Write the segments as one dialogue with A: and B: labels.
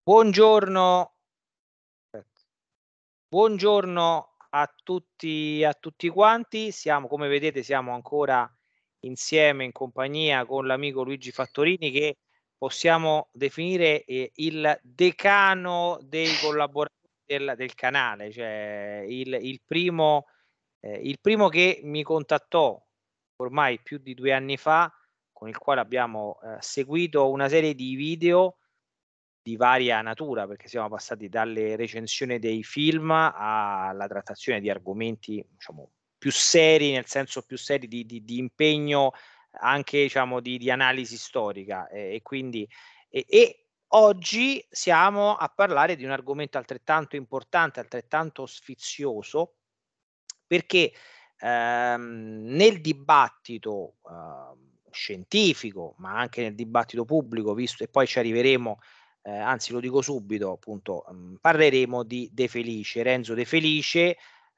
A: Buongiorno, buongiorno a tutti quanti. Come vedete, siamo ancora insieme in compagnia con l'amico Luigi Fattorini, che possiamo definire il decano dei collaboratori del canale, cioè il primo che mi contattò ormai più di 2 anni fa, con il quale abbiamo seguito una serie di video di varia natura, perché siamo passati dalle recensioni dei film alla trattazione di argomenti, diciamo, più seri, nel senso più seri di impegno anche, diciamo, di analisi storica. E quindi oggi siamo a parlare di un argomento altrettanto importante, altrettanto sfizioso, perché, nel dibattito, scientifico, ma anche nel dibattito pubblico, visto e poi ci arriveremo, anzi lo dico subito, appunto, parleremo di De Felice, Renzo De Felice,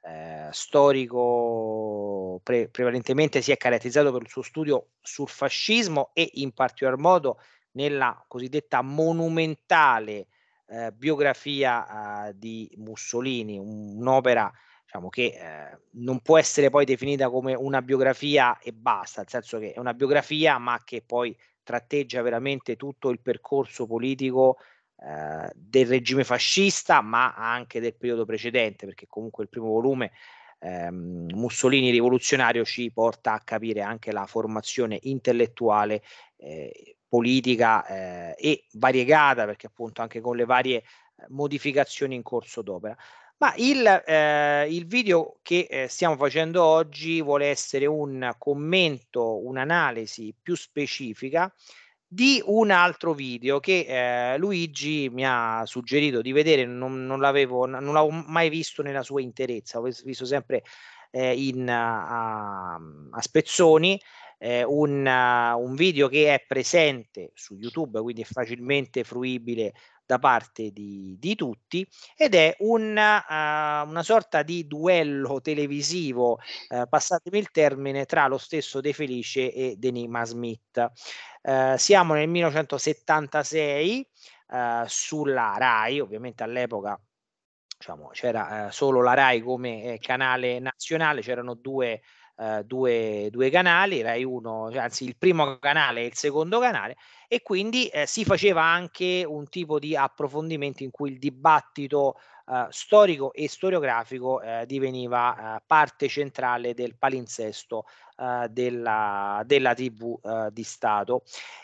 A: storico prevalentemente si è caratterizzato per il suo studio sul fascismo e in particolar modo nella cosiddetta monumentale, biografia, di Mussolini, un'opera, diciamo, che, non può essere poi definita come una biografia e basta, nel senso che è una biografia, ma che poi tratteggia veramente tutto il percorso politico, del regime fascista, ma anche del periodo precedente, perché comunque il primo volume, Mussolini rivoluzionario, ci porta a capire anche la formazione intellettuale, ehm, politica, e variegata, perché appunto anche con le varie, modificazioni in corso d'opera. Ma il video che, stiamo facendo oggi vuole essere un commento, un'analisi più specifica di un altro video che, Luigi mi ha suggerito di vedere. Non l'avevo mai visto nella sua interezza, l'ho visto sempre, a spezzoni, un video che è presente su YouTube, quindi è facilmente fruibile da parte di tutti, ed è una sorta di duello televisivo, passatemi il termine, tra lo stesso De Felice e Denima Smith. Siamo nel 1976, sulla Rai, ovviamente all'epoca, diciamo, c'era, solo la Rai come, canale nazionale, c'erano 2 canali, Rai 1, cioè anzi il primo canale e il secondo canale, e quindi, si faceva anche un tipo di approfondimento in cui il dibattito, storico e storiografico, diveniva, parte centrale del palinsesto, della TV, di Stato.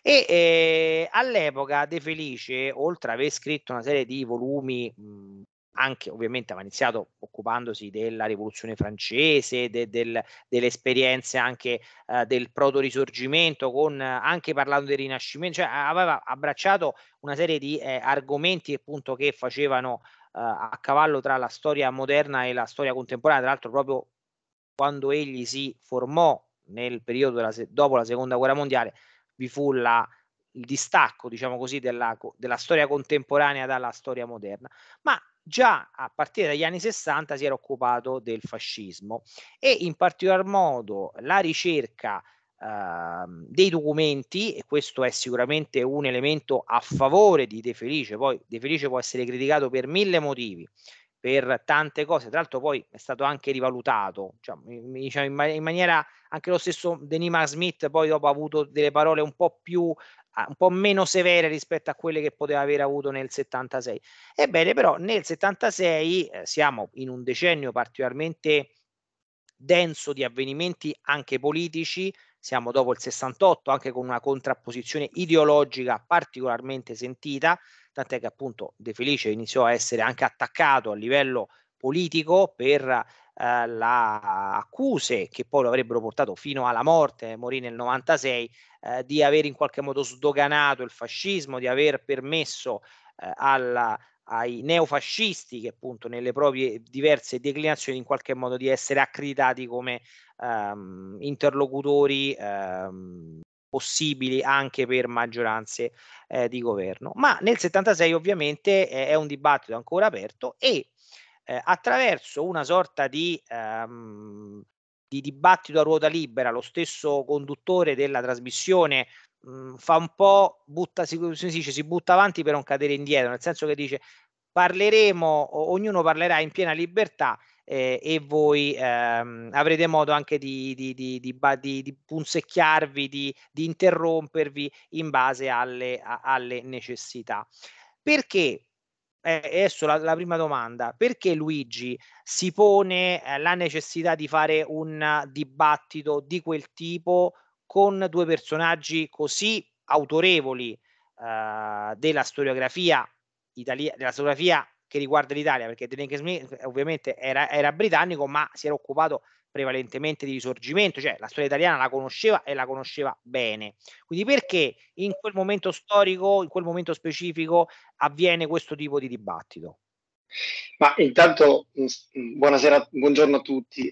A: All'epoca De Felice, oltre a aver scritto una serie di volumi, anche ovviamente aveva iniziato occupandosi della rivoluzione francese, delle esperienze anche, del proto-risorgimento, con anche parlando del Rinascimen cioè aveva abbracciato una serie di, argomenti appunto che facevano, a cavallo tra la storia moderna e la storia contemporanea. Tra l'altro proprio quando egli si formò nel periodo dopo la seconda guerra mondiale, vi fu il distacco, diciamo così, della storia contemporanea dalla storia moderna. Ma già a partire dagli anni '60 si era occupato del fascismo, e in particolar modo la ricerca, dei documenti, e questo è sicuramente un elemento a favore di De Felice. Poi De Felice può essere criticato per 1000 motivi, per tante cose, tra l'altro poi è stato anche rivalutato, diciamo in maniera, anche lo stesso Denima Smith poi dopo ha avuto delle parole un po' meno severe rispetto a quelle che poteva aver avuto nel '76. Ebbene, però nel '76, siamo in un decennio particolarmente denso di avvenimenti anche politici, siamo dopo il '68, anche con una contrapposizione ideologica particolarmente sentita, tant'è che appunto De Felice iniziò a essere anche attaccato a livello politico per, la accuse che poi lo avrebbero portato fino alla morte, morì nel '96, di aver in qualche modo sdoganato il fascismo, di aver permesso, alla ai neofascisti, che appunto nelle proprie diverse declinazioni, in qualche modo di essere accreditati come, interlocutori, possibili anche per maggioranze, di governo. Ma nel '76 ovviamente è un dibattito ancora aperto, e, attraverso una sorta di dibattito a ruota libera, lo stesso conduttore della trasmissione, fa un po', si butta avanti per non cadere indietro, nel senso che dice parleremo, ognuno parlerà in piena libertà, e voi avrete modo anche di punzecchiarvi, di interrompervi in base alle necessità. Perché? Adesso la prima domanda: perché Luigi si pone la necessità di fare un dibattito di quel tipo con due personaggi così autorevoli della storiografia della storiografia che riguarda l'Italia, perché Denick Smith ovviamente era britannico, ma si era occupato prevalentemente di Risorgimento, cioè la storia italiana la conosceva e la conosceva bene. Quindi perché in quel momento storico, in quel momento specifico, avviene questo tipo di dibattito?
B: Ma intanto buonasera, buongiorno a tutti.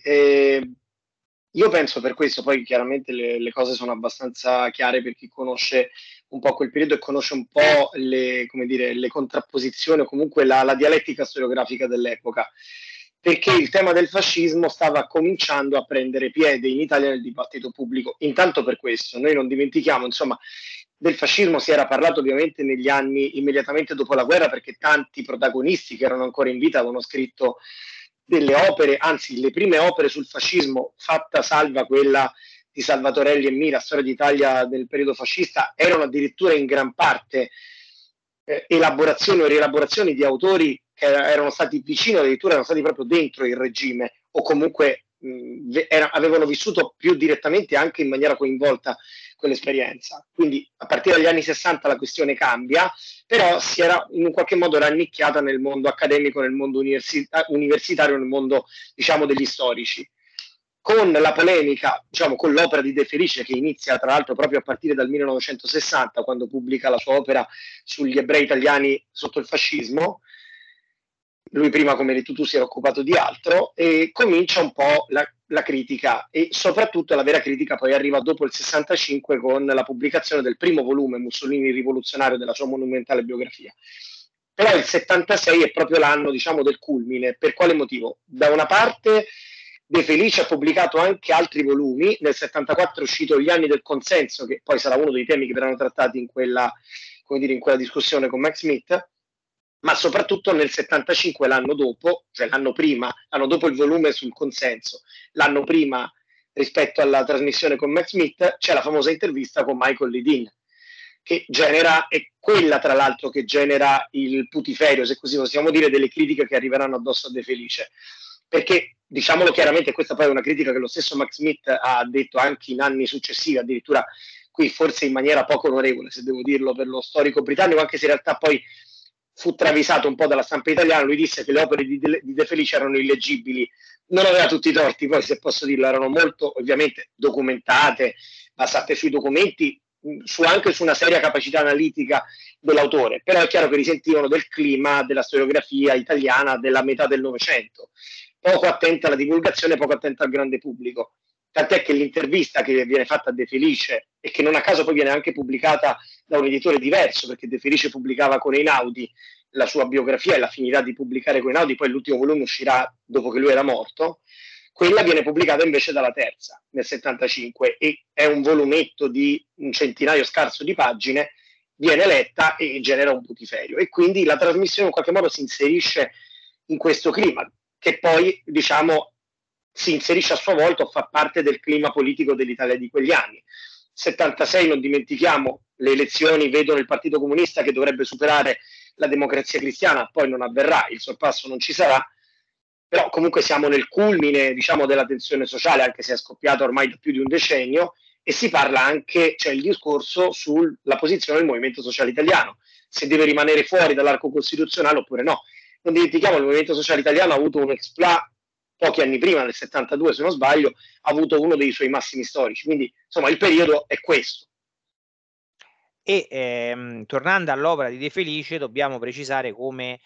B: Io penso per questo, poi chiaramente le cose sono abbastanza chiare per chi conosce un po' quel periodo e conosce un po' come dire, le contrapposizioni o comunque la dialettica storiografica dell'epoca, perché il tema del fascismo stava cominciando a prendere piede in Italia nel dibattito pubblico. Intanto per questo, noi non dimentichiamo, insomma, del fascismo si era parlato ovviamente negli anni immediatamente dopo la guerra, perché tanti protagonisti che erano ancora in vita avevano scritto delle opere, anzi le prime opere sul fascismo, fatta salva quella di Salvatorelli e Mira, Storia d'Italia del periodo fascista, erano addirittura in gran parte elaborazioni o rielaborazioni di autori che erano stati vicini, addirittura erano stati proprio dentro il regime o comunque avevano vissuto più direttamente anche in maniera coinvolta quell'esperienza. Quindi a partire dagli anni 60 la questione cambia, però si era in un qualche modo rannicchiata nel mondo accademico, nel mondo universitario, nel mondo diciamo degli storici. Con la polemica, diciamo, con l'opera di De Felice che inizia tra l'altro proprio a partire dal 1960, quando pubblica la sua opera sugli ebrei italiani sotto il fascismo, lui prima, come hai detto tu, si era occupato di altro, e comincia un po' la critica, e soprattutto la vera critica poi arriva dopo il 65 con la pubblicazione del primo volume Mussolini rivoluzionario della sua monumentale biografia. Però il 76 è proprio l'anno, diciamo, del culmine. Per quale motivo? Da una parte De Felice ha pubblicato anche altri volumi, nel 74 è uscito Gli anni del consenso, che poi sarà uno dei temi che verranno trattati in quella, come dire, in quella discussione con Max Smith, ma soprattutto nel 75, l'anno dopo, cioè l'anno prima, l'anno dopo il volume sul consenso, l'anno prima rispetto alla trasmissione con Max Smith, c'è la famosa intervista con Michael Ledeen, che genera, è quella tra l'altro che genera il putiferio, se così possiamo dire, delle critiche che arriveranno addosso a De Felice. Perché, diciamolo chiaramente, questa poi è una critica che lo stesso Max Smith ha detto anche in anni successivi, addirittura qui forse in maniera poco onorevole, se devo dirlo, per lo storico britannico, anche se in realtà poi fu travisato un po' dalla stampa italiana. Lui disse che le opere di De Felice erano illeggibili. Non aveva tutti i torti, poi se posso dirlo, erano molto ovviamente documentate, basate sui documenti, anche su una seria capacità analitica dell'autore, però è chiaro che risentivano del clima della storiografia italiana della metà del Novecento, poco attenta alla divulgazione, poco attenta al grande pubblico. Tant'è che l'intervista che viene fatta a De Felice, e che non a caso poi viene anche pubblicata da un editore diverso, perché De Felice pubblicava con Einaudi la sua biografia e la finirà di pubblicare con Einaudi, poi l'ultimo volume uscirà dopo che lui era morto, quella viene pubblicata invece dalla Terza nel 75 e è un volumetto di un centinaio scarso di pagine, viene letta e genera un putiferio, e quindi la trasmissione in qualche modo si inserisce in questo clima, che poi diciamo si inserisce a sua volta o fa parte del clima politico dell'Italia di quegli anni. 76, non dimentichiamo, le elezioni vedono il Partito Comunista che dovrebbe superare la Democrazia Cristiana, poi non avverrà, il sorpasso non ci sarà, però comunque siamo nel culmine, diciamo, della tensione sociale, anche se è scoppiata ormai da più di un decennio, e si parla anche, c'è il discorso sulla posizione del Movimento Sociale Italiano, se deve rimanere fuori dall'arco costituzionale oppure no. Non dimentichiamo, il Movimento Sociale Italiano ha avuto un exploit pochi anni prima, nel 72 se non sbaglio, ha avuto uno dei suoi massimi storici, quindi insomma il periodo è questo.
A: E tornando all'opera di De Felice, dobbiamo precisare come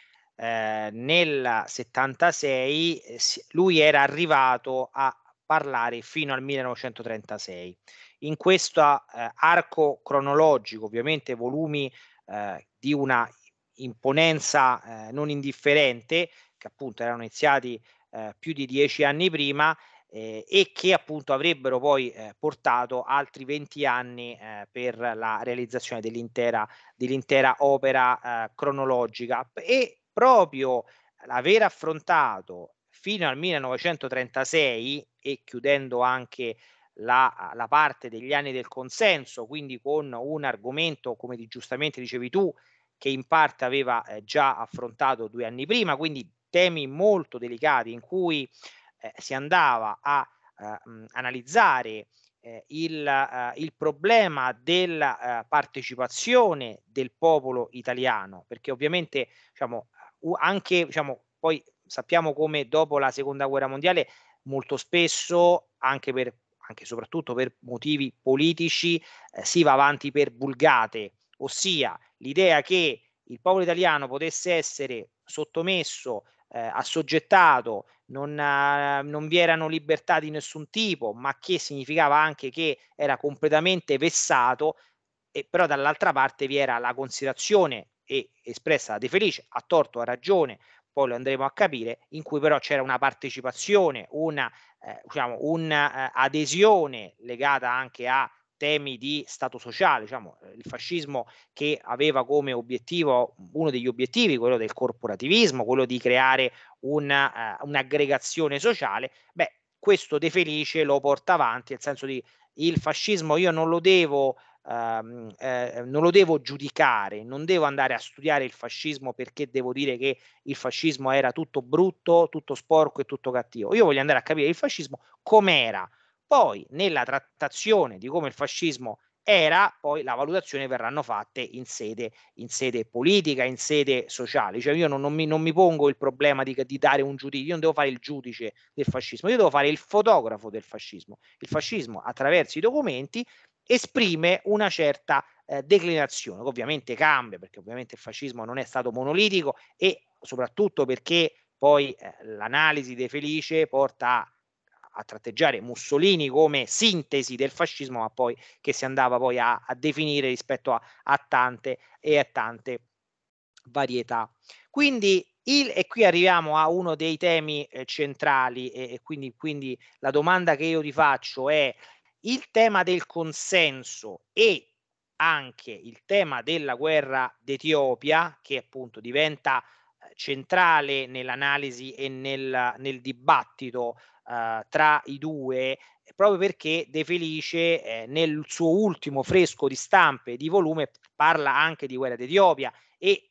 A: nel 76 lui era arrivato a parlare fino al 1936. In questo arco cronologico, ovviamente volumi di una imponenza non indifferente, che appunto erano iniziati più di 10 anni prima, e che appunto avrebbero poi portato altri 20 anni per la realizzazione dell'intera opera cronologica. E proprio l'aver affrontato fino al 1936 e chiudendo anche la parte degli anni del consenso, quindi con un argomento, come giustamente dicevi tu, che in parte aveva già affrontato 2 anni prima, quindi temi molto delicati in cui si andava a analizzare il problema della partecipazione del popolo italiano, perché ovviamente diciamo anche diciamo poi sappiamo come dopo la seconda guerra mondiale molto spesso anche e soprattutto per motivi politici si va avanti per bulgate, ossia l'idea che il popolo italiano potesse essere sottomesso, assoggettato, non vi erano libertà di nessun tipo, ma che significava anche che era completamente vessato, e però dall'altra parte vi era la considerazione espressa da De Felice, a torto o a ragione, poi lo andremo a capire, in cui però c'era una partecipazione, una diciamo adesione legata anche a temi di stato sociale, diciamo, il fascismo che aveva come obiettivo uno degli obiettivi, quello del corporativismo, quello di creare un'aggregazione sociale, beh, questo De Felice lo porta avanti, nel senso di il fascismo io non lo devo giudicare, non devo andare a studiare il fascismo perché devo dire che il fascismo era tutto brutto, tutto sporco e tutto cattivo. Io voglio andare a capire il fascismo com'era. Poi nella trattazione di come il fascismo era, poi la valutazione verranno fatte in sede politica, in sede sociale. Cioè io non mi pongo il problema di dare un giudizio, io non devo fare il giudice del fascismo, io devo fare il fotografo del fascismo. Il fascismo attraverso i documenti esprime una certa declinazione, che ovviamente cambia, perché ovviamente il fascismo non è stato monolitico e soprattutto perché poi l'analisi De Felice porta a tratteggiare Mussolini come sintesi del fascismo, ma poi che si andava poi a definire rispetto a tante varietà. Quindi e qui arriviamo a uno dei temi centrali e quindi la domanda che io ti faccio è: il tema del consenso e anche il tema della guerra d'Etiopia, che appunto diventa centrale nell'analisi e nel dibattito tra i due, proprio perché De Felice nel suo ultimo fresco di stampe e di volume parla anche di guerra d'Etiopia e,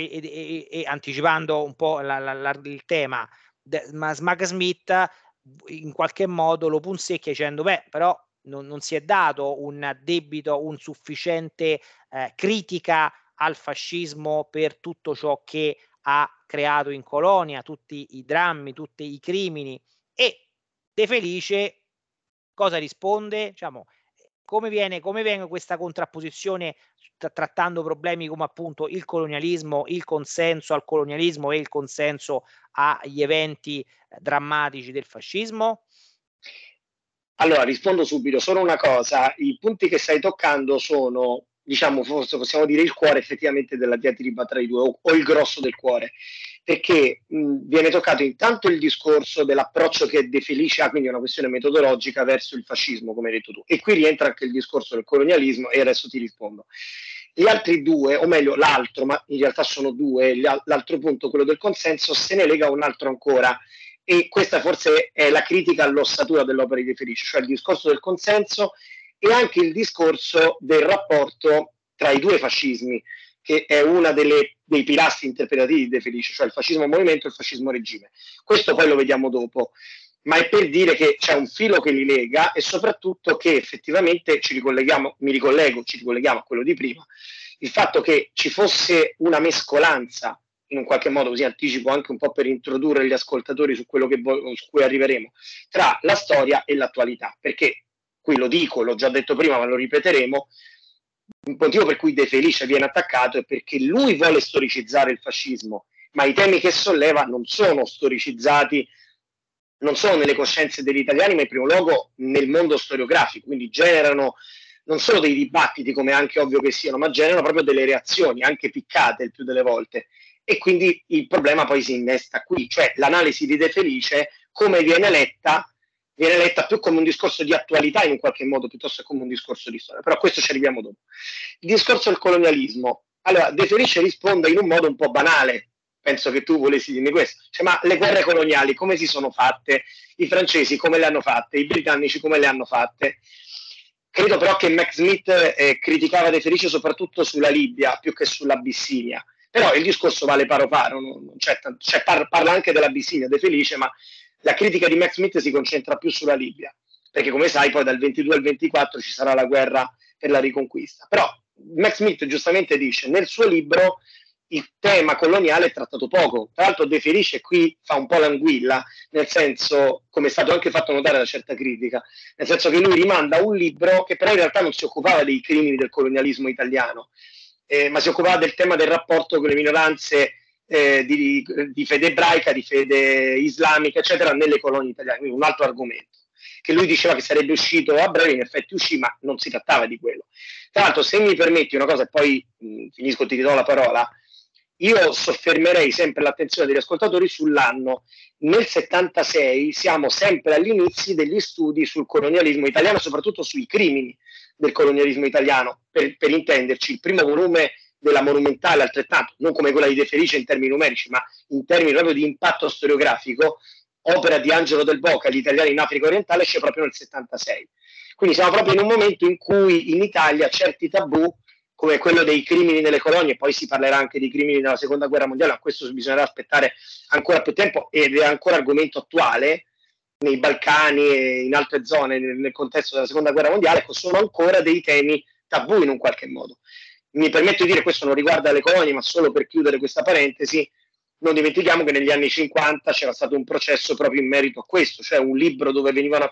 A: e anticipando un po' il tema, Mac Smith in qualche modo lo punzecchia dicendo beh però non si è dato un debito, un sufficiente critica al fascismo per tutto ciò che ha creato in colonia, tutti i drammi, tutti i crimini. E De Felice cosa risponde? Diciamo, come viene questa contrapposizione trattando problemi come appunto il colonialismo, il consenso al colonialismo e il consenso agli eventi drammatici del fascismo?
B: Allora, rispondo subito, solo una cosa, i punti che stai toccando sono, diciamo, forse possiamo dire il cuore effettivamente della diatriba tra i due, o il grosso del cuore, perché viene toccato intanto il discorso dell'approccio che De Felice ha, quindi una questione metodologica verso il fascismo, come hai detto tu, e qui rientra anche il discorso del colonialismo e adesso ti rispondo. Gli altri due, o meglio l'altro, ma in realtà sono due, l'altro punto, quello del consenso, se ne lega un altro ancora, e questa forse è la critica all'ossatura dell'opera di De Felice, cioè il discorso del consenso e anche il discorso del rapporto tra i due fascismi, che è una dei pilastri interpretativi di De Felice, cioè il fascismo movimento e il fascismo regime. Questo poi lo vediamo dopo, ma è per dire che c'è un filo che li lega e soprattutto che effettivamente ci ricolleghiamo a quello di prima, il fatto che ci fosse una mescolanza, in un qualche modo, così anticipo anche un po' per introdurre gli ascoltatori su quello su cui arriveremo, tra la storia e l'attualità, perché qui lo dico, l'ho già detto prima, ma lo ripeteremo, il motivo per cui De Felice viene attaccato è perché lui vuole storicizzare il fascismo, ma i temi che solleva non sono storicizzati, non sono nelle coscienze degli italiani, ma in primo luogo nel mondo storiografico, quindi generano non solo dei dibattiti, come è anche ovvio che siano, ma generano proprio delle reazioni, anche piccate il più delle volte. E quindi il problema poi si innesta qui, cioè l'analisi di De Felice, come viene letta, viene letta più come un discorso di attualità in un qualche modo, piuttosto che come un discorso di storia, però questo ci arriviamo dopo. Il discorso del colonialismo, allora De Felice risponde in un modo un po' banale, penso che tu volessi dirmi questo, cioè, ma le guerre coloniali come si sono fatte? I francesi come le hanno fatte? I britannici come le hanno fatte? Credo però che Mac Smith criticava De Felice soprattutto sulla Libia più che sull'Abissinia, però il discorso vale paro paro, parla anche dell'Abissinia De Felice, ma la critica di Mac Smith si concentra più sulla Libia, perché come sai poi dal 22 al 24 ci sarà la guerra per la riconquista. Però Mac Smith giustamente dice nel suo libro il tema coloniale è trattato poco. Tra l'altro De Felice qui fa un po' l'anguilla, nel senso, come è stato anche fatto notare da certa critica, nel senso che lui rimanda a un libro che però in realtà non si occupava dei crimini del colonialismo italiano, ma si occupava del tema del rapporto con le minoranze di fede ebraica, di fede islamica, eccetera, nelle colonie italiane, quindi un altro argomento, che lui diceva che sarebbe uscito a breve, in effetti uscì, ma non si trattava di quello. Tra l'altro, se mi permetti una cosa e poi finisco, ti do la parola, io soffermerei sempre l'attenzione degli ascoltatori sull'anno. Nel 76 siamo sempre agli inizi degli studi sul colonialismo italiano, soprattutto sui crimini del colonialismo italiano, per intenderci. Il primo volume della Monumentale, altrettanto, non come quella di De Felice in termini numerici, ma in termini proprio di impatto storiografico, opera di Angelo Del Boca, Gli italiani in Africa orientale, esce proprio nel 76. Quindi siamo proprio in un momento in cui in Italia certi tabù, come quello dei crimini nelle colonie, poi si parlerà anche di crimini della seconda guerra mondiale, a questo bisognerà aspettare ancora più tempo ed è ancora argomento attuale nei Balcani e in altre zone nel contesto della seconda guerra mondiale, ecco, sono ancora dei temi tabù in un qualche modo. Mi permetto di dire, questo non riguarda le colonie, ma solo per chiudere questa parentesi, non dimentichiamo che negli anni 50 c'era stato un processo proprio in merito a questo, cioè un libro dove veniva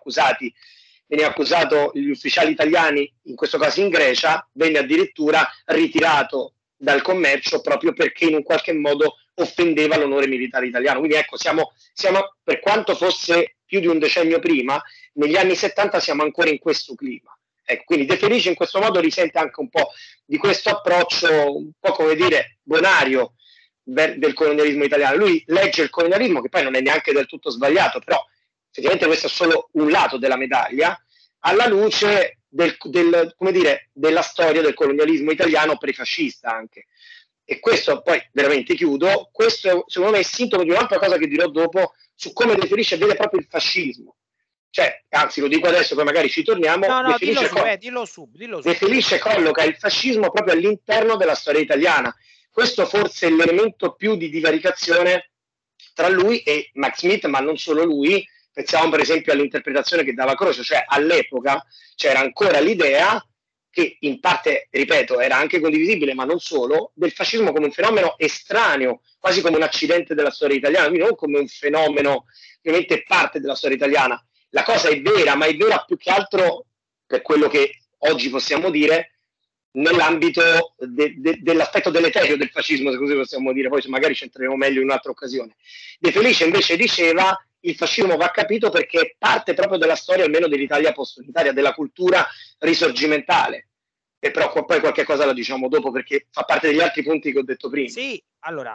B: accusato gli ufficiali italiani, in questo caso in Grecia, venne addirittura ritirato dal commercio proprio perché in un qualche modo offendeva l'onore militare italiano. Quindi ecco, siamo per quanto fosse più di un decennio prima, negli anni 70 siamo ancora in questo clima. Ecco, quindi De Felice in questo modo risente anche un po' di questo approccio, un po' come dire, bonario del colonialismo italiano. Lui legge il colonialismo, che poi non è neanche del tutto sbagliato, però effettivamente questo è solo un lato della medaglia, alla luce come dire, della storia del colonialismo italiano prefascista anche. E questo poi veramente chiudo, questo secondo me è sintomo di un'altra cosa che dirò dopo su come De Felice vede proprio il fascismo. Cioè, anzi lo dico adesso, poi magari ci torniamo.
A: No, dillo su.
B: De Felice colloca il fascismo proprio all'interno della storia italiana. Questo forse è l'elemento più di divaricazione tra lui e Max Smith, ma non solo lui. Pensiamo per esempio all'interpretazione che dava Croce, cioè all'epoca c'era ancora l'idea che in parte, ripeto, era anche condivisibile, ma non solo, del fascismo come un fenomeno estraneo, quasi come un accidente della storia italiana, quindi non come un fenomeno ovviamente parte della storia italiana. La cosa è vera, ma è vera più che altro per quello che oggi possiamo dire nell'ambito dell'aspetto deleterio del fascismo, se così possiamo dire, poi magari ci entreremo meglio in un'altra occasione. De Felice invece diceva il fascismo va capito perché parte proprio della storia, almeno dell'Italia post-unitaria, della cultura risorgimentale. E però poi qualche cosa la diciamo dopo perché fa parte degli altri punti che ho detto prima.
A: Sì, allora,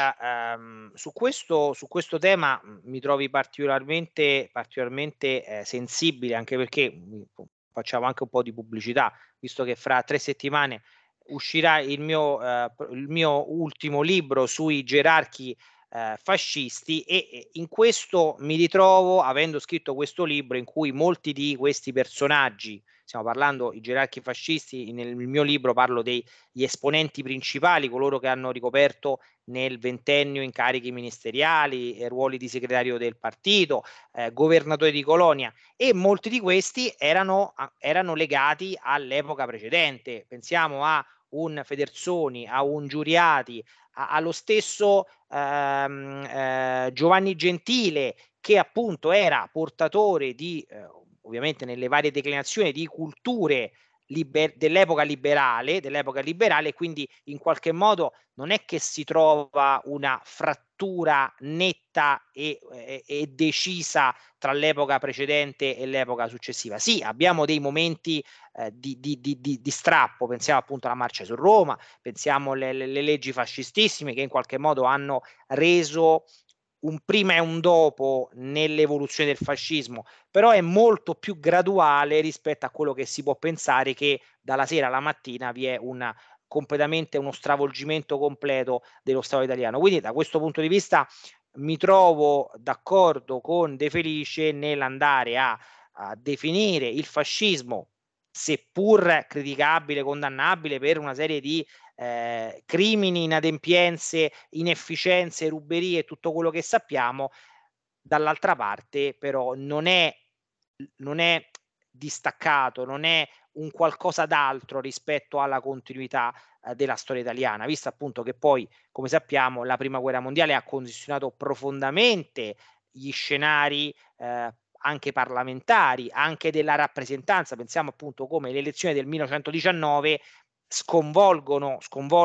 A: su questo tema mi trovi particolarmente sensibile, anche perché facciamo anche un po' di pubblicità, visto che fra 3 settimane uscirà il mio ultimo libro sui gerarchi fascisti e in questo mi ritrovo, avendo scritto questo libro in cui molti di questi personaggi, stiamo parlando i gerarchi fascisti, nel mio libro parlo degli esponenti principali, coloro che hanno ricoperto nel ventennio incarichi ministeriali, ruoli di segretario del partito, governatori di colonia, e molti di questi erano legati all'epoca precedente. Pensiamo a un Federsoni, a un Giuriati, allo stesso Giovanni Gentile, che appunto era portatore di ovviamente nelle varie declinazioni di culture dell'epoca liberale, quindi in qualche modo non è che si trova una frattura netta e decisa tra l'epoca precedente e l'epoca successiva. Sì, abbiamo dei momenti di strappo, pensiamo appunto alla marcia su Roma, pensiamo alle leggi fascistissime che in qualche modo hanno reso un prima e un dopo nell'evoluzione del fascismo, però è molto più graduale rispetto a quello che si può pensare, che dalla sera alla mattina vi è completamente uno stravolgimento completo dello Stato italiano. Quindi da questo punto di vista mi trovo d'accordo con De Felice nell'andare a definire il fascismo, seppur criticabile, condannabile per una serie di crimini, inadempienze, inefficienze, ruberie, tutto quello che sappiamo. Dall'altra parte però non è distaccato, non è un qualcosa d'altro rispetto alla continuità della storia italiana, visto appunto che poi, come sappiamo, la prima guerra mondiale ha condizionato profondamente gli scenari anche parlamentari, anche della rappresentanza. Pensiamo appunto come le elezioni del 1919 sconvolgono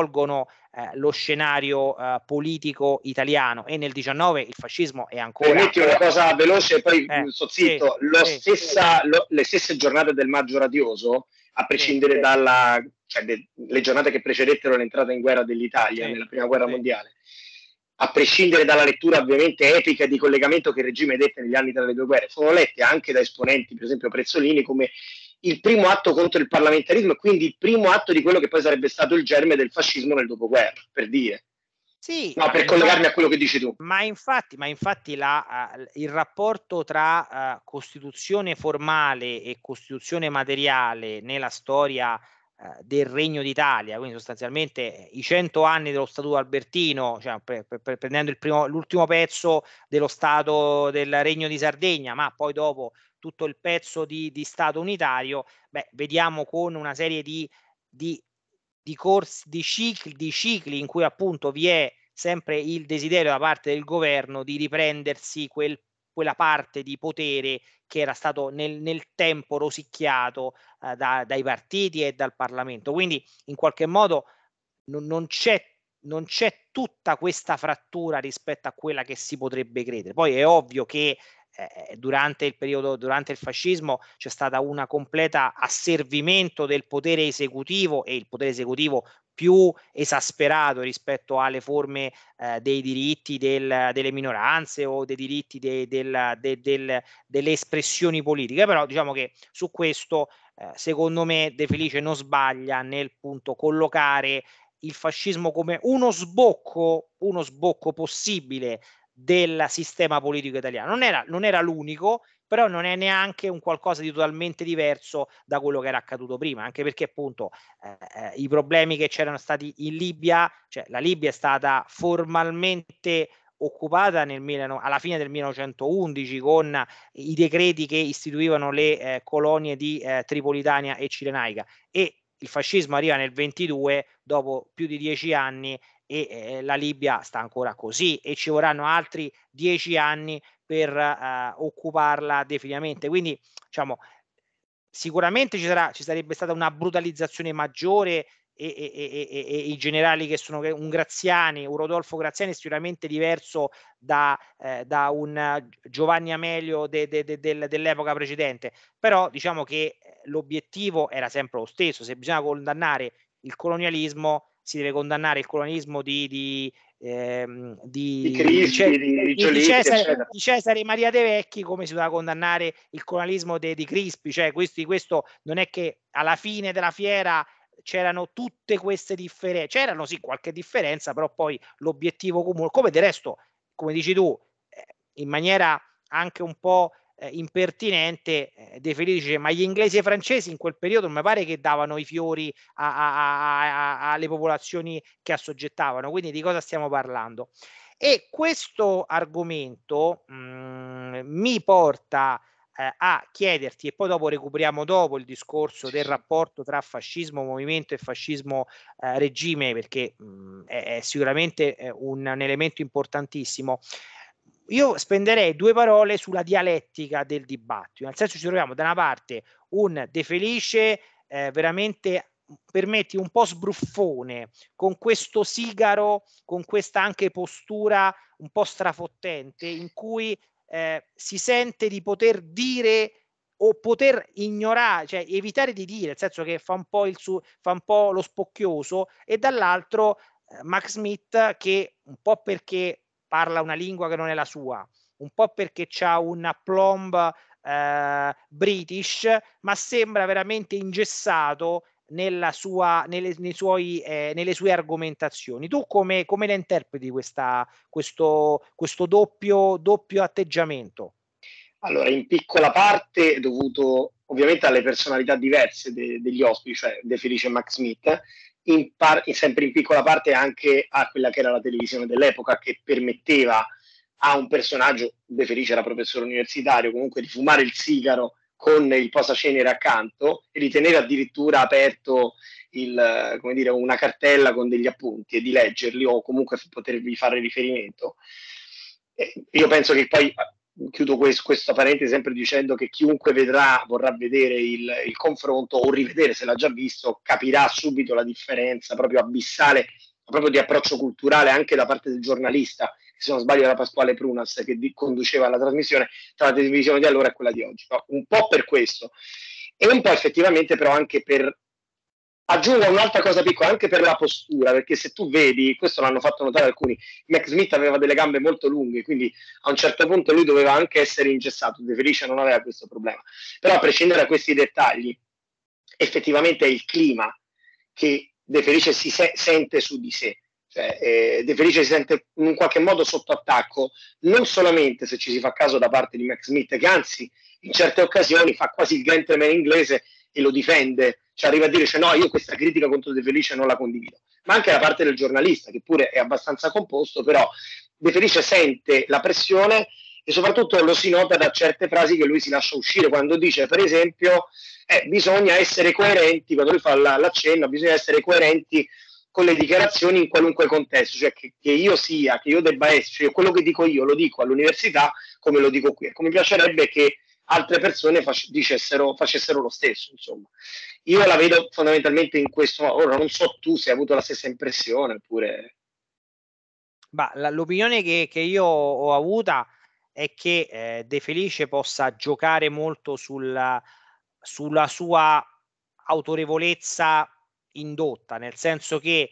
A: lo scenario politico italiano, e nel 19 il fascismo è ancora.
B: Permetti una cosa veloce, poi sto
A: sì,
B: zitto.
A: sì.
B: Le stesse giornate del Maggio radioso, a prescindere cioè le giornate che precedettero l'entrata in guerra dell'Italia nella prima guerra mondiale, a prescindere dalla lettura ovviamente epica di collegamento che il regime dette negli anni tra le due guerre, sono lette anche da esponenti, per esempio Prezzolini, come il primo atto contro il parlamentarismo e quindi il primo atto di quello che poi sarebbe stato il germe del fascismo nel dopoguerra, per dire.
A: Sì,
B: no, per collegarmi a quello che dici tu.
A: Ma infatti il rapporto tra Costituzione formale e Costituzione materiale nella storia del Regno d'Italia, quindi sostanzialmente i 100 anni dello Statuto Albertino, cioè prendendo l'ultimo pezzo dello Stato del Regno di Sardegna, ma poi dopo tutto il pezzo di Stato unitario, vediamo con una serie di corsi, di cicli in cui appunto vi è sempre il desiderio da parte del governo di riprendersi quella parte di potere che era stato nel tempo rosicchiato dai partiti e dal Parlamento. Quindi in qualche modo non c'è tutta questa frattura rispetto a quella che si potrebbe credere. Poi è ovvio che durante il fascismo c'è stata una completa asservimento del potere esecutivo, e il potere esecutivo più esasperato rispetto alle forme dei diritti delle minoranze o dei diritti delle espressioni politiche. Però diciamo che su questo secondo me De Felice non sbaglia nel punto collocare il fascismo come uno sbocco possibile del sistema politico italiano. Non era l'unico, però non è neanche un qualcosa di totalmente diverso da quello che era accaduto prima, anche perché appunto i problemi che c'erano stati in Libia, cioè la Libia è stata formalmente occupata alla fine del 1911 con i decreti che istituivano le colonie di Tripolitania e Cirenaica, e il fascismo arriva nel 22 dopo più di 10 anni, e la Libia sta ancora così, e ci vorranno altri 10 anni per occuparla definitivamente. Quindi diciamo sicuramente ci sarebbe stata una brutalizzazione maggiore, e i generali che sono un Rodolfo Graziani è sicuramente diverso da un Giovanni Amelio dell'epoca precedente, però diciamo che l'obiettivo era sempre lo stesso. Se bisogna condannare il colonialismo, si deve condannare il colonialismo di
B: Crispi, di Giolitti, eccetera.
A: di Cesare Maria De Vecchi, come si doveva condannare il colonialismo di Crispi. Cioè questo non è che alla fine della fiera c'erano tutte queste differenze, c'erano sì qualche differenza, però poi l'obiettivo comune, come del resto, come dici tu, in maniera anche un po' impertinente, De Felice dice: ma gli inglesi e i francesi in quel periodo non mi pare che davano i fiori alle popolazioni che assoggettavano, quindi di cosa stiamo parlando? E questo argomento mi porta a chiederti, e poi dopo recuperiamo dopo il discorso del rapporto tra fascismo movimento e fascismo regime, perché è sicuramente un elemento importantissimo. Io spenderei 2 parole sulla dialettica del dibattito, nel senso ci troviamo da una parte un De Felice veramente, permetti, un po' sbruffone, con questo sigaro, con questa anche postura un po' strafottente, in cui si sente di poter dire o poter ignorare, cioè evitare di dire, nel senso che fa un po' lo spocchioso, e dall'altro Max Smith che un po' perché parla una lingua che non è la sua, un po' perché c'ha un aplomb British, ma sembra veramente ingessato nelle sue argomentazioni. Tu come la interpreti questo doppio atteggiamento?
B: Allora, in piccola parte dovuto ovviamente alle personalità diverse degli ospiti, cioè De Felice e Max Smith, sempre in piccola parte anche a quella che era la televisione dell'epoca, che permetteva a un personaggio, De Felice era professore universitario, comunque di fumare il sigaro con il posacenere accanto e di tenere addirittura aperto una cartella con degli appunti e di leggerli o comunque potervi fare riferimento. Io penso che poi chiudo questa parentesi sempre dicendo che chiunque vorrà vedere il confronto o rivedere se l'ha già visto, capirà subito la differenza proprio abissale, proprio di approccio culturale anche da parte del giornalista, che se non sbaglio era Pasquale Prunas che conduceva la trasmissione, tra la televisione di allora e quella di oggi. No? Un po' per questo e un po' effettivamente però anche per aggiungo un'altra cosa piccola, anche per la postura, perché se tu vedi, questo l'hanno fatto notare alcuni, Max Smith aveva delle gambe molto lunghe, quindi a un certo punto lui doveva anche essere ingessato, De Felice non aveva questo problema. Però a prescindere da questi dettagli, effettivamente è il clima che De Felice sente su di sé. Cioè, De Felice si sente in qualche modo sotto attacco, non solamente se ci si fa caso da parte di Max Smith, che anzi in certe occasioni fa quasi il gentleman inglese e lo difende, cioè arriva a dire no, io questa critica contro De Felice non la condivido, ma anche da parte del giornalista che pure è abbastanza composto, però De Felice sente la pressione e soprattutto lo si nota da certe frasi che lui si lascia uscire quando dice per esempio bisogna essere coerenti, quando lui fa l'accenno bisogna essere coerenti con le dichiarazioni in qualunque contesto, cioè che io debba essere, cioè quello che dico io lo dico all'università come lo dico qui, ecco, mi piacerebbe che altre persone facessero lo stesso, insomma. Io la vedo fondamentalmente in questo, ora non so tu se hai avuto la stessa impressione oppure...
A: L'opinione che io ho avuta è che De Felice possa giocare molto sulla sua autorevolezza indotta, nel senso che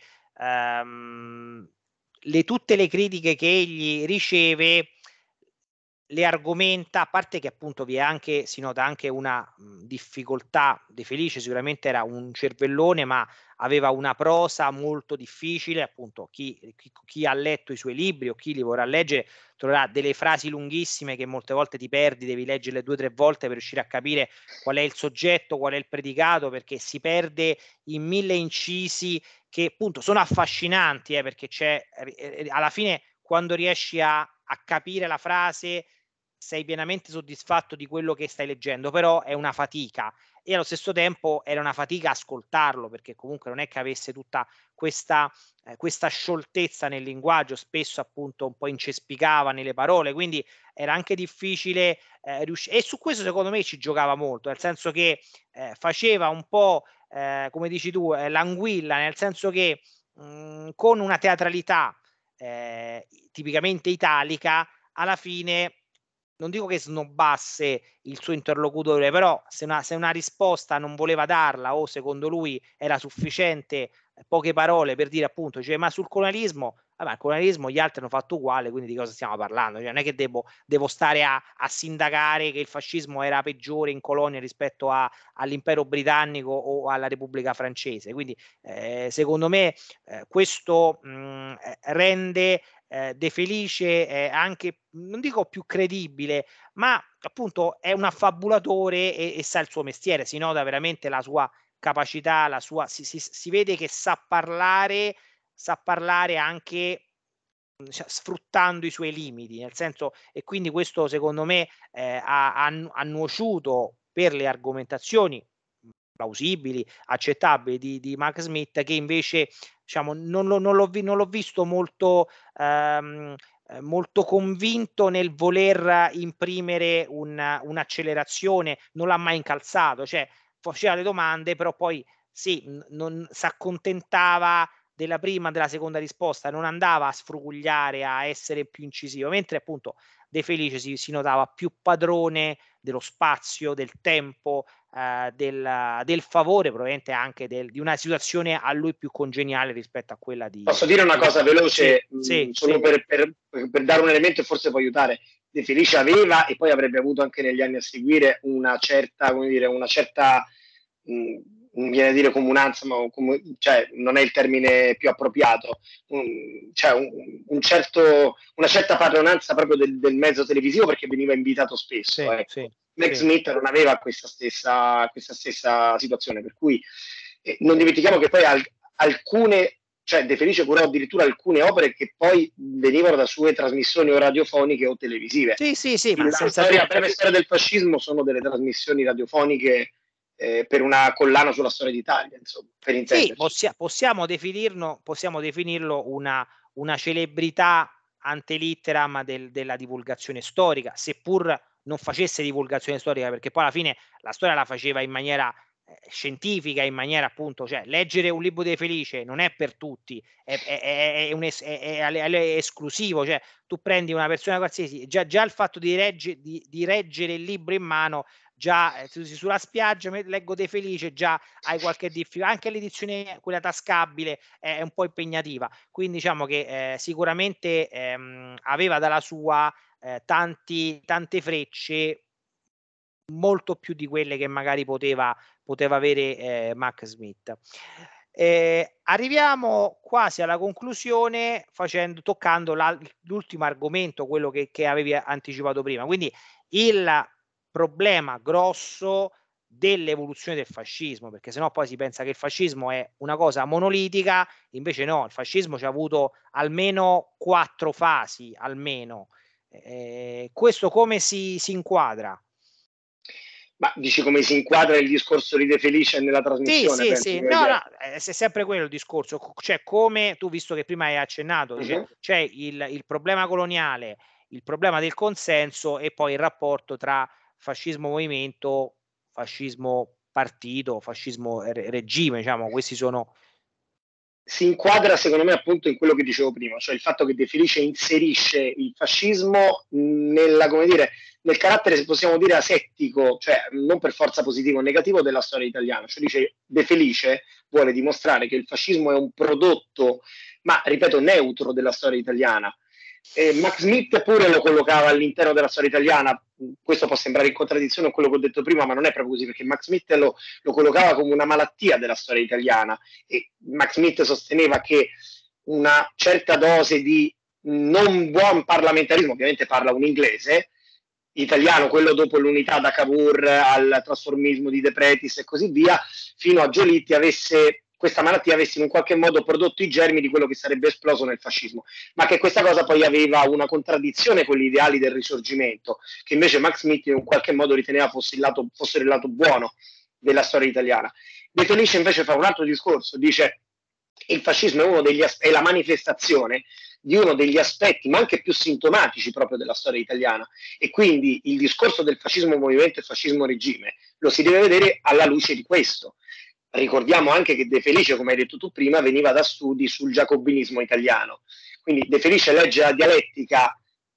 A: tutte le critiche che egli riceve le argomenta, a parte che appunto si nota anche una difficoltà. De Felice sicuramente era un cervellone, ma aveva una prosa molto difficile, appunto chi ha letto i suoi libri o chi li vorrà leggere troverà delle frasi lunghissime che molte volte ti perdi, devi leggerle 2 o 3 volte per riuscire a capire qual è il soggetto, qual è il predicato, perché si perde in 1000 incisi che appunto sono affascinanti, perché c'è alla fine quando riesci a capire la frase sei pienamente soddisfatto di quello che stai leggendo, però è una fatica e allo stesso tempo era una fatica ascoltarlo, perché comunque non è che avesse tutta questa scioltezza nel linguaggio, spesso appunto un po' incespicava nelle parole, quindi era anche difficile e su questo secondo me ci giocava molto, nel senso che faceva un po' come dici tu l'anguilla, nel senso che con una teatralità tipicamente italica alla fine non dico che snobbasse il suo interlocutore, però se una risposta non voleva darla o secondo lui era sufficiente poche parole per dire appunto, cioè, ma sul colonialismo, vabbè, il colonialismo gli altri hanno fatto uguale, quindi di cosa stiamo parlando? Cioè, non è che devo stare a sindacare che il fascismo era peggiore in colonia rispetto all'impero britannico o alla Repubblica Francese. Quindi secondo me questo rende De Felice anche, non dico più credibile, ma appunto è un affabulatore e sa il suo mestiere, si nota veramente la sua capacità, si vede che sa parlare anche sfruttando i suoi limiti, nel senso, e quindi questo secondo me ha nuociuto per le argomentazioni plausibili, accettabili di Max Smith, che invece diciamo non l'ho visto molto convinto nel voler imprimere un'accelerazione, non l'ha mai incalzato, cioè faceva le domande, però poi sì, non s'accontentava della prima, della seconda risposta, non andava a sfrugugliare, a essere più incisivo, mentre appunto De Felice si notava più padrone dello spazio, del tempo, del favore, probabilmente anche di una situazione a lui più congeniale rispetto a quella di...
B: Posso dire una cosa veloce, solo
A: sì.
B: per dare un elemento e forse può aiutare. De Felice aveva e poi avrebbe avuto anche negli anni a seguire una certa, come dire, non viene a dire comunanza, ma cioè, non è il termine più appropriato, cioè una certa padronanza proprio del mezzo televisivo, perché veniva invitato spesso. Max Smith non aveva questa stessa situazione, per cui non dimentichiamo che poi alcune, cioè De Felice curò addirittura alcune opere che poi venivano da sue trasmissioni o radiofoniche o televisive.
A: Sì,
B: ma la breve storia del fascismo sono delle trasmissioni radiofoniche per una collana sulla storia d'Italia, insomma, per intenderci.
A: Sì, possiamo definirlo una celebrità ante litteram della divulgazione storica, seppur non facesse divulgazione storica, perché poi alla fine la storia la faceva in maniera scientifica, in maniera appunto, cioè leggere un libro di Felice non è per tutti, è esclusivo, cioè tu prendi una persona qualsiasi, già il fatto di reggere il libro in mano, già sulla spiaggia leggo De Felice, già hai qualche difficoltà, anche l'edizione quella tascabile è un po' impegnativa, quindi diciamo che sicuramente aveva dalla sua tante frecce, molto più di quelle che magari poteva avere Mac Smith. Arriviamo quasi alla conclusione toccando l'ultimo argomento, quello che avevi anticipato prima, quindi il problema grosso dell'evoluzione del fascismo, perché sennò poi si pensa che il fascismo è una cosa monolitica, invece no, il fascismo ci ha avuto almeno 4 fasi, almeno. Questo come si inquadra?
B: Ma dici come si inquadra il discorso di De Felice nella trasmissione?
A: Sì. No, è sempre quello il discorso, cioè come tu, visto che prima hai accennato, c'è il problema coloniale, il problema del consenso e poi il rapporto tra fascismo movimento, fascismo partito, fascismo regime, diciamo, questi sono...
B: Si inquadra secondo me appunto in quello che dicevo prima, cioè il fatto che De Felice inserisce il fascismo nel carattere, se possiamo dire, asettico, cioè non per forza positivo o negativo, della storia italiana. Cioè dice, De Felice vuole dimostrare che il fascismo è un prodotto, ma ripeto, neutro della storia italiana. Max Smith pure lo collocava all'interno della storia italiana. Questo può sembrare in contraddizione con quello che ho detto prima, ma non è proprio così, perché Max Smith lo collocava come una malattia della storia italiana, e Max Smith sosteneva che una certa dose di non buon parlamentarismo, ovviamente parla un inglese, italiano, quello dopo l'unità da Cavour al trasformismo di De Pretis e così via, fino a Giolitti, questa malattia avesse in un qualche modo prodotto i germi di quello che sarebbe esploso nel fascismo, ma che questa cosa poi aveva una contraddizione con gli ideali del risorgimento, che invece Max Smith in un qualche modo riteneva fosse il lato buono della storia italiana. De Felice invece fa un altro discorso, dice il fascismo è la manifestazione di uno degli aspetti, ma anche più sintomatici proprio della storia italiana, e quindi il discorso del fascismo movimento e fascismo regime lo si deve vedere alla luce di questo. Ricordiamo anche che De Felice, come hai detto tu prima, veniva da studi sul giacobinismo italiano, quindi De Felice legge la dialettica,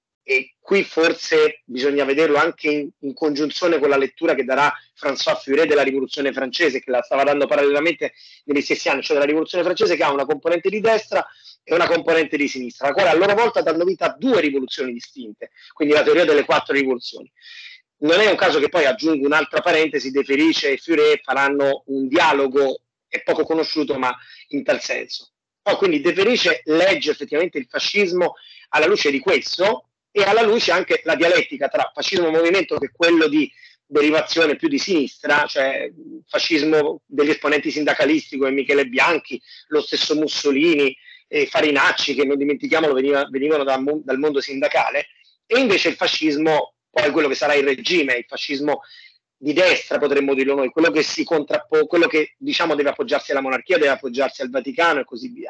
B: e qui forse bisogna vederlo anche in congiunzione con la lettura che darà François Furet della Rivoluzione francese, che la stava dando parallelamente negli stessi anni, cioè della Rivoluzione francese, che ha una componente di destra e una componente di sinistra, la quale a loro volta danno vita a 2 rivoluzioni distinte, quindi la teoria delle 4 rivoluzioni. Non è un caso che poi, aggiungo un'altra parentesi, De Felice e Furet faranno un dialogo, è poco conosciuto, ma in tal senso. Quindi De Felice legge effettivamente il fascismo alla luce di questo, e alla luce anche la dialettica tra fascismo e movimento, che è quello di derivazione più di sinistra, cioè fascismo degli esponenti sindacalisti come Michele Bianchi, lo stesso Mussolini e Farinacci, che non dimentichiamolo venivano dal mondo sindacale, e invece il fascismo poi quello che sarà il regime, il fascismo di destra, potremmo dirlo noi, quello che quello che diciamo deve appoggiarsi alla monarchia, deve appoggiarsi al Vaticano e così via.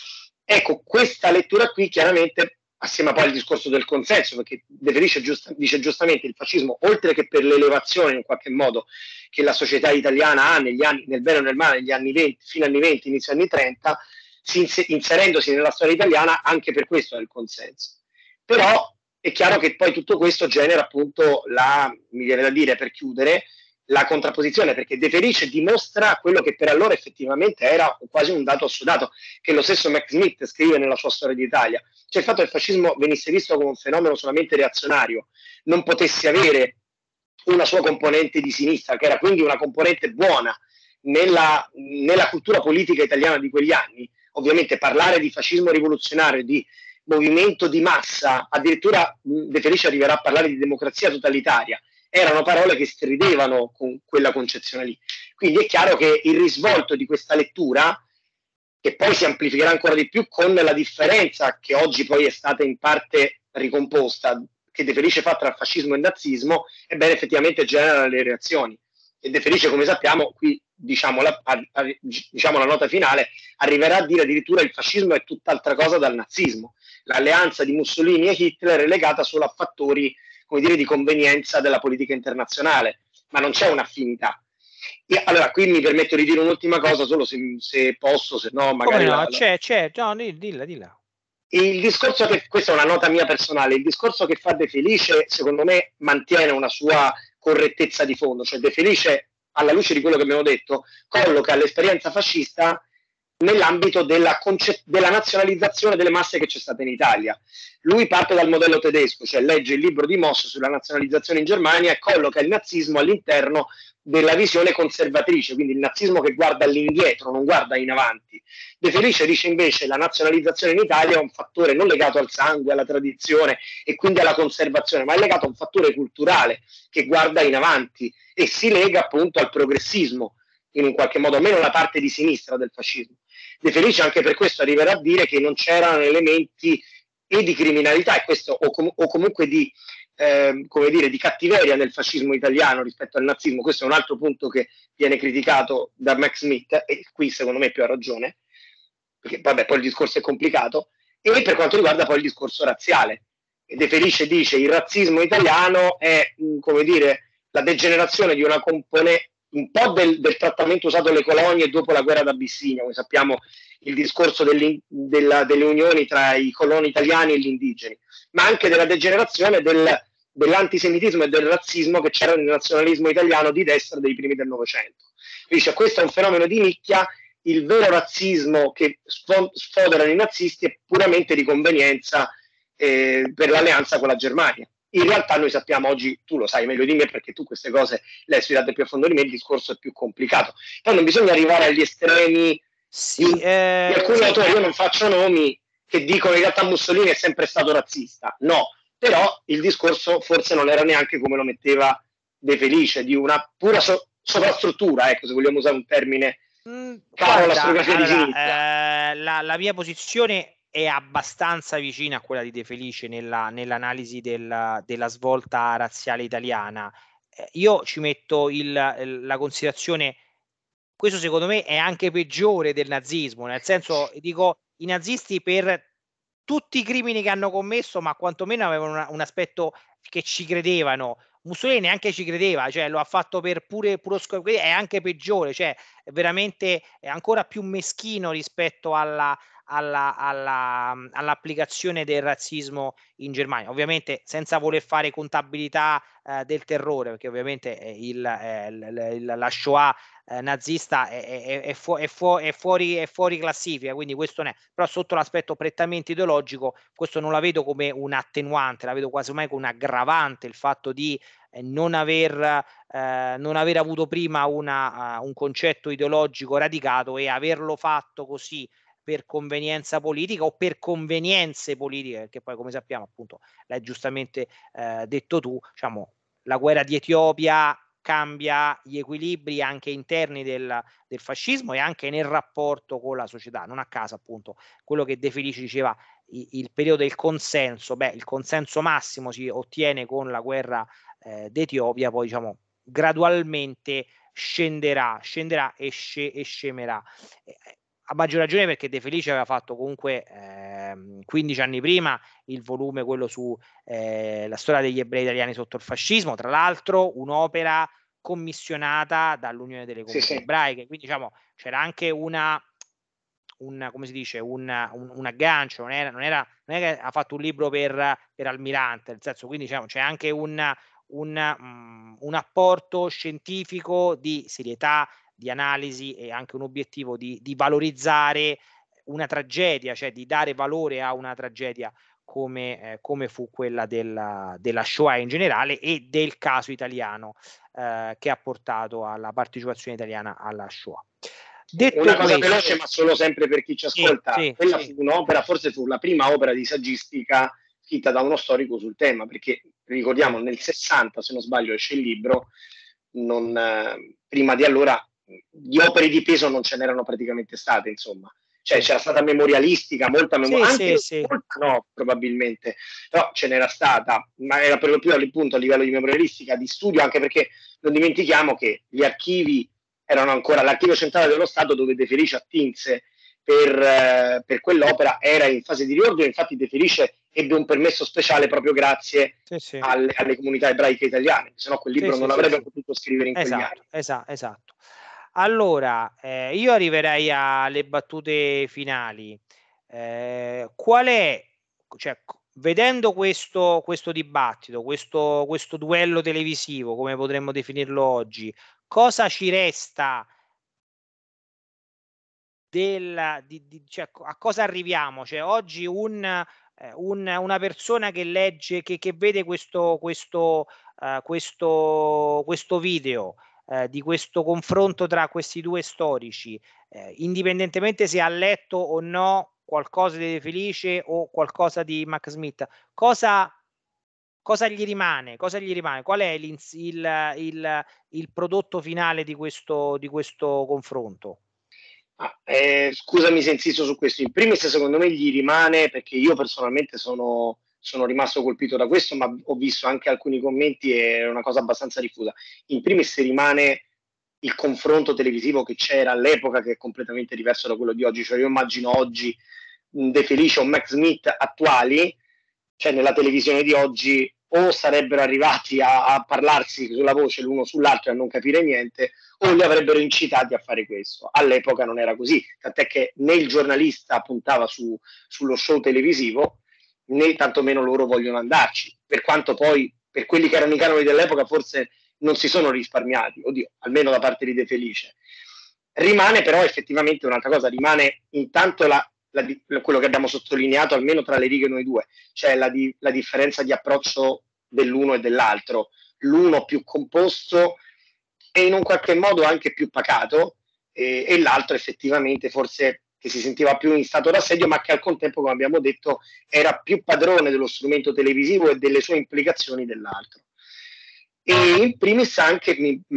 B: Ecco, questa lettura qui chiaramente, assieme poi al discorso del consenso, perché De Felice dice giustamente il fascismo, oltre che per l'elevazione in qualche modo che la società italiana ha negli anni, nel bene o nel male, negli anni 20, fino anni 20, inizio anni 30, inserendosi nella storia italiana, anche per questo è il consenso. Però è chiaro che poi tutto questo genera appunto mi viene da dire, per chiudere, la contrapposizione, perché De Felice dimostra quello che per allora effettivamente era quasi un dato assodato, che lo stesso Mac Smith scrive nella sua storia d'Italia, cioè il fatto che il fascismo venisse visto come un fenomeno solamente reazionario, non potesse avere una sua componente di sinistra, che era quindi una componente buona nella cultura politica italiana di quegli anni. Ovviamente parlare di fascismo rivoluzionario, di movimento di massa, addirittura De Felice arriverà a parlare di democrazia totalitaria, erano parole che stridevano con quella concezione lì. Quindi è chiaro che il risvolto di questa lettura, che poi si amplificherà ancora di più con la differenza che oggi poi è stata in parte ricomposta, che De Felice fa tra fascismo e nazismo, ebbene effettivamente genera le reazioni. E De Felice, come sappiamo, qui diciamo la nota finale, arriverà a dire addirittura il fascismo è tutt'altra cosa dal nazismo. L'alleanza di Mussolini e Hitler è legata solo a fattori, come dire, di convenienza della politica internazionale, ma non c'è un'affinità. E allora, qui mi permetto di dire un'ultima cosa, solo se posso, se no magari...
A: Come no, c'è, no, dilla.
B: Il discorso che, questa è una nota mia personale, il discorso che fa De Felice, secondo me, mantiene una sua correttezza di fondo, cioè De Felice, alla luce di quello che abbiamo detto, colloca l'esperienza fascista nell'ambito della nazionalizzazione delle masse che c'è stata in Italia. Lui parte dal modello tedesco, cioè legge il libro di Moss sulla nazionalizzazione in Germania e colloca il nazismo all'interno della visione conservatrice, quindi il nazismo che guarda all'indietro, non guarda in avanti. De Felice dice invece che la nazionalizzazione in Italia è un fattore non legato al sangue, alla tradizione e quindi alla conservazione, ma è legato a un fattore culturale che guarda in avanti e si lega appunto al progressismo, in un qualche modo, almeno la parte di sinistra del fascismo. De Felice anche per questo arriverà a dire che non c'erano elementi e di criminalità e questo, o comunque di, come dire, di cattiveria nel fascismo italiano rispetto al nazismo. Questo è un altro punto che viene criticato da Mac Smith e qui secondo me più ha ragione, perché vabbè poi il discorso è complicato. E per quanto riguarda poi il discorso razziale, De Felice dice il razzismo italiano è, come dire, la degenerazione di una componente un po' del trattamento usato alle colonie dopo la guerra d'Abissinia, come sappiamo il discorso delle unioni tra i coloni italiani e gli indigeni, ma anche della degenerazione dell'antisemitismo e del razzismo che c'era nel nazionalismo italiano di destra dei primi del Novecento. Dice, questo è un fenomeno di nicchia, il vero razzismo che sfoderano i nazisti è puramente di convenienza per l'alleanza con la Germania. In realtà noi sappiamo oggi, tu lo sai meglio di me perché tu queste cose le hai studiate più a fondo di me, il discorso è più complicato. Poi non bisogna arrivare agli estremi di alcuni autori, io non faccio nomi, che dicono in realtà Mussolini è sempre stato razzista. No, però il discorso forse non era neanche come lo metteva De Felice, di una pura sovrastruttura, ecco, se vogliamo usare un termine caro alla storiografia di sinistra.
A: La mia posizione è abbastanza vicina a quella di De Felice nell'analisi della svolta razziale italiana. Io ci metto la considerazione, questo secondo me è anche peggiore del nazismo, nel senso, dico, i nazisti per tutti i crimini che hanno commesso, ma quantomeno avevano un aspetto che ci credevano. Mussolini neanche ci credeva, cioè lo ha fatto per puro scopo, è anche peggiore, cioè veramente è ancora più meschino rispetto all'applicazione del razzismo in Germania, ovviamente senza voler fare contabilità del terrore, perché ovviamente la Shoah nazista è fuori classifica, quindi questo non è, però sotto l'aspetto prettamente ideologico questo non la vedo come un attenuante, la vedo quasi mai come un aggravante il fatto di non aver avuto prima un concetto ideologico radicato e averlo fatto così per convenienza politica o per convenienze politiche, perché poi come sappiamo appunto l'hai giustamente detto tu, diciamo, la guerra di Etiopia cambia gli equilibri anche interni del fascismo e anche nel rapporto con la società. Non a caso appunto quello che De Felice diceva, il periodo del consenso, il consenso massimo si ottiene con la guerra d'Etiopia, poi diciamo gradualmente scenderà e scemerà. A maggior ragione perché De Felice aveva fatto comunque 15 anni prima il volume, quello su la storia degli ebrei italiani sotto il fascismo, tra l'altro un'opera commissionata dall'Unione delle Comunità Ebraiche, quindi diciamo c'era anche come si dice, un aggancio, non è che ha fatto un libro per Almirante, nel senso, quindi diciamo, c'è anche un apporto scientifico di serietà, di analisi e anche un obiettivo di valorizzare una tragedia, cioè di dare valore a una tragedia come fu quella della Shoah in generale e del caso italiano che ha portato alla partecipazione italiana alla Shoah. Detto
B: una cosa
A: questo,
B: veloce, ma solo sempre per chi ci ascolta,
A: sì,
B: quella
A: sì.
B: fu un'opera, forse fu la prima opera di saggistica scritta da uno storico sul tema, perché ricordiamo nel 60, se non sbaglio, esce il libro, prima di allora di opere di peso non ce n'erano praticamente state, insomma. Cioè
A: Sì.
B: c'era stata memorialistica, molta
A: Sì,
B: molta no, probabilmente, però ce n'era stata, ma era per lo più appunto a livello di memorialistica, di studio, anche perché non dimentichiamo che gli archivi erano ancora, l'archivio centrale dello Stato dove De Felice attinse per quell'opera era in fase di riordino, infatti De Felice ebbe un permesso speciale proprio grazie
A: sì.
B: alle comunità ebraiche italiane, se no quel libro non avrebbe potuto scrivere in quegli anni.
A: Esatto. Allora, io arriverei alle battute finali. Qual è, cioè, vedendo questo dibattito, questo duello televisivo, come potremmo definirlo oggi, cosa ci resta cioè, a cosa arriviamo? Cioè, oggi una persona che legge, che vede questo video, di questo confronto tra questi due storici, indipendentemente se ha letto o no qualcosa di De Felice o qualcosa di Mac Smith, cosa gli rimane? Qual è il prodotto finale di questo confronto?
B: Scusami se insisto su questo. In primis, secondo me gli rimane, perché io personalmente sono rimasto colpito da questo, ma ho visto anche alcuni commenti e è una cosa abbastanza diffusa. In primis rimane il confronto televisivo che c'era all'epoca, che è completamente diverso da quello di oggi. Cioè io immagino oggi De Felice o Mac Smith attuali, cioè nella televisione di oggi, o sarebbero arrivati a parlarsi sulla voce l'uno sull'altro e a non capire niente, o li avrebbero incitati a fare questo. All'epoca non era così, tant'è che né il giornalista puntava sullo show televisivo, né tantomeno loro vogliono andarci, per quanto poi per quelli che erano i canoni dell'epoca forse non si sono risparmiati, oddio, almeno da parte di De Felice. Rimane però effettivamente un'altra cosa, rimane intanto quello che abbiamo sottolineato almeno tra le righe noi due, cioè la differenza di approccio dell'uno e dell'altro, l'uno più composto e in un qualche modo anche più pacato e l'altro effettivamente forse che si sentiva più in stato d'assedio ma che al contempo, come abbiamo detto, era più padrone dello strumento televisivo e delle sue implicazioni dell'altro. E in primis anche,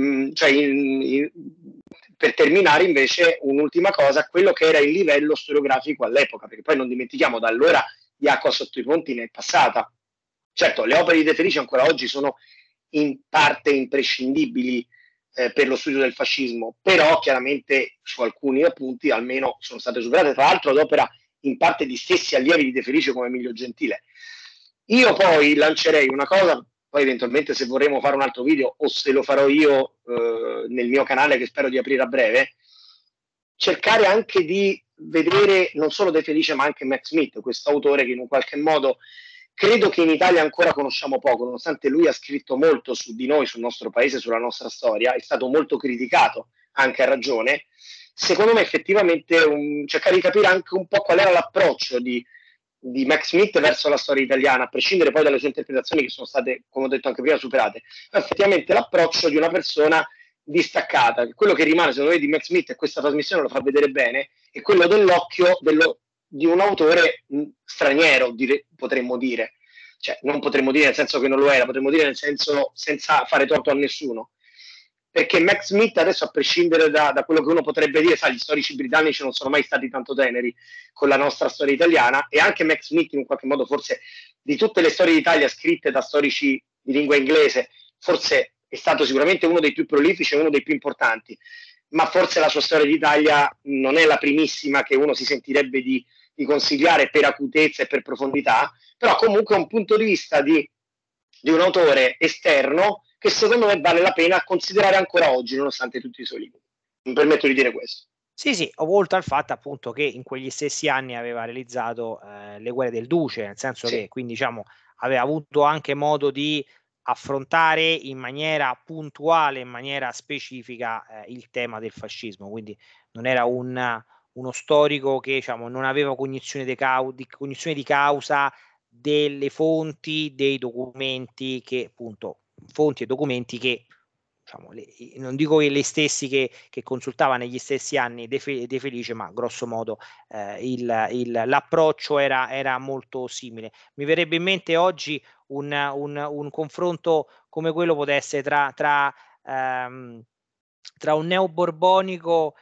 B: per terminare invece un'ultima cosa, quello che era il livello storiografico all'epoca, perché poi non dimentichiamo da allora di acqua sotto i ponti ne è passata. Certo, le opere di De Felice ancora oggi sono in parte imprescindibili per lo studio del fascismo, però chiaramente su alcuni appunti almeno sono state superate, tra l'altro ad opera in parte di stessi allievi di De Felice come Emilio Gentile. Io poi lancerei una cosa, poi eventualmente se vorremmo fare un altro video o se lo farò io nel mio canale che spero di aprire a breve, cercare anche di vedere non solo De Felice ma anche Matt Smith, questo autore che in un qualche modo credo che in Italia ancora conosciamo poco, nonostante lui ha scritto molto su di noi, sul nostro paese, sulla nostra storia, è stato molto criticato, anche a ragione. Secondo me effettivamente cercare di capire anche un po' qual era l'approccio di Mac Smith verso la storia italiana, a prescindere poi dalle sue interpretazioni che sono state, come ho detto anche prima, superate, ma effettivamente l'approccio di una persona distaccata. Quello che rimane secondo me di Mac Smith, e questa trasmissione lo fa vedere bene, è quello dell'occhio di un autore straniero, potremmo dire. Cioè, non potremmo dire nel senso che non lo era, potremmo dire nel senso senza fare torto a nessuno. Perché Mac Smith adesso, a prescindere da quello che uno potrebbe dire, sai, gli storici britannici non sono mai stati tanto teneri con la nostra storia italiana, e anche Mac Smith in un qualche modo forse di tutte le storie d'Italia scritte da storici di lingua inglese, forse è stato sicuramente uno dei più prolifici e uno dei più importanti, ma forse la sua storia d'Italia non è la primissima che uno si sentirebbe di consigliare per acutezza e per profondità, però comunque è un punto di vista di un autore esterno che secondo me vale la pena considerare ancora oggi, nonostante tutti i suoi libri. Mi permetto di dire questo.
A: Sì, oltre al fatto appunto che in quegli stessi anni aveva realizzato Le guerre del Duce, nel senso
B: Sì.
A: che quindi diciamo aveva avuto anche modo di affrontare in maniera puntuale, in maniera specifica il tema del fascismo, quindi non era uno storico che, diciamo, non aveva cognizione di causa delle fonti, dei documenti che appunto fonti e documenti che, diciamo, non dico che gli stessi che consultava negli stessi anni De Felice, ma grosso modo l'approccio era molto simile. Mi verrebbe in mente oggi un confronto come quello potesse tra un neoborbonico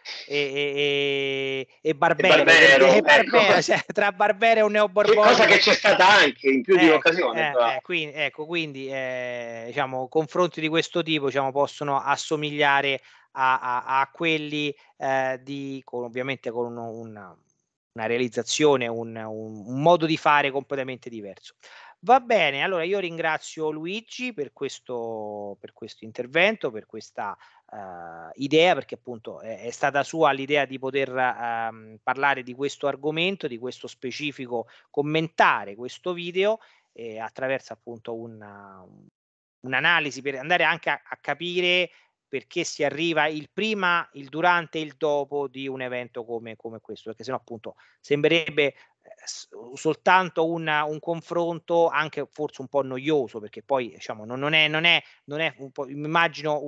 A: e Barbero, per
B: Barbero,
A: e
B: ecco,
A: Barbero, cioè tra Barbero e un
B: che cosa che
A: neoborbonico.
B: c'è stata anche in più di un'occasione,
A: Quindi, diciamo, confronti di questo tipo, diciamo, possono assomigliare a quelli ovviamente con una realizzazione, un modo di fare completamente diverso. Va bene, allora io ringrazio Luigi per questo intervento, per questa idea, perché appunto è stata sua l'idea di poter parlare di questo argomento, di questo specifico, commentare questo video attraverso appunto un'analisi per andare anche a capire perché si arriva il prima, il durante e il dopo di un evento come questo, perché sennò appunto sembrerebbe soltanto un confronto anche forse un po' noioso, perché poi diciamo non è un po', immagino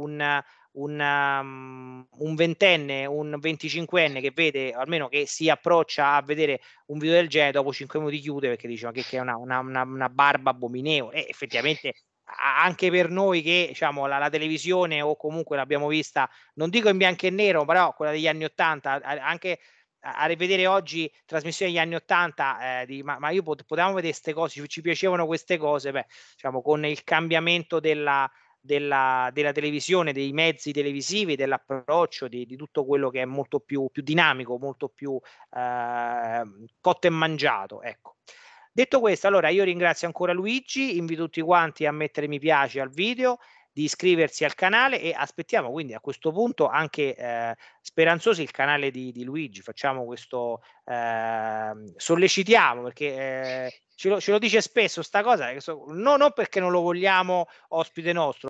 A: un ventenne, un venticinquenne che vede, almeno che si approccia a vedere un video del genere, dopo 5 minuti chiude perché dice: "Ma che è una barba abominevole". E effettivamente anche per noi che, diciamo, la televisione o comunque l'abbiamo vista, non dico in bianco e nero, però quella degli anni '80, anche a rivedere oggi trasmissioni degli anni '80, ma io potevamo vedere 'ste cose, ci piacevano queste cose, beh, diciamo, con il cambiamento della televisione, dei mezzi televisivi, dell'approccio, di tutto quello che è molto più dinamico, molto più cotto e mangiato, ecco. Detto questo, allora io ringrazio ancora Luigi, invito tutti quanti a mettere mi piace al video, di iscriversi al canale e aspettiamo quindi a questo punto anche speranzosi il canale di Luigi. Facciamo questo, sollecitiamo, perché ce lo dice spesso sta cosa, non perché non lo vogliamo ospite nostro,